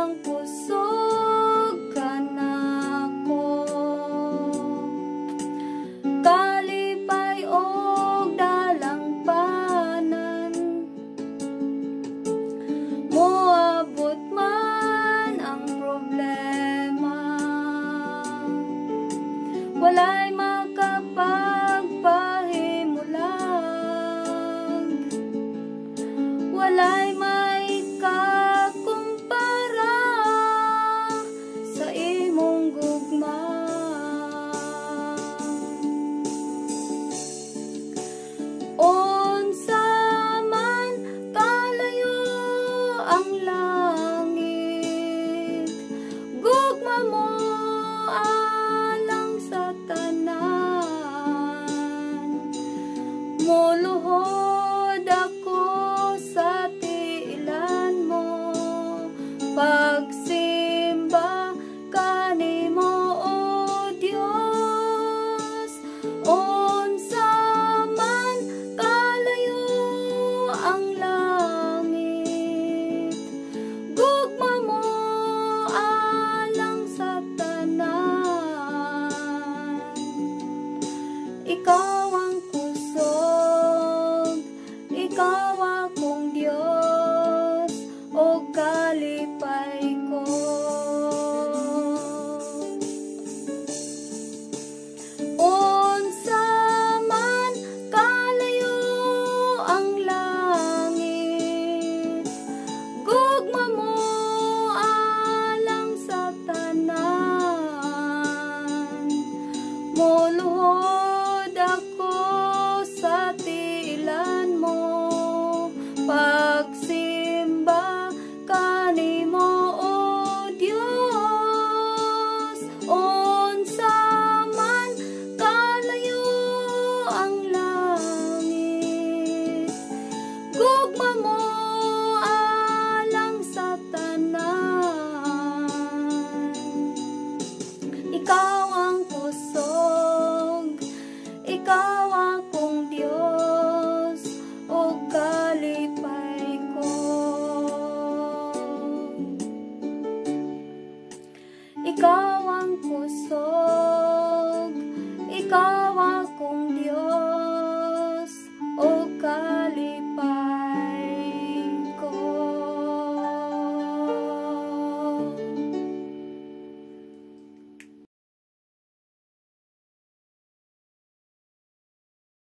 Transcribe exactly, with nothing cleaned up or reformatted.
ang kusog kanako, kalipay og dalang panan, moabot man ang problema, walay makapagpahimulang, walay maikakumpara sa imong gugma. Unsa man kalayo ang langit, gugma mo alang sa tanan, muluhod ako sa tiilan mo, pagsimba kanimo o Dios. Unsa man kalayo ang langit, gugma mo alang sa tanan, ikaw ang kusog, ikaw akong Diyos, o kalipay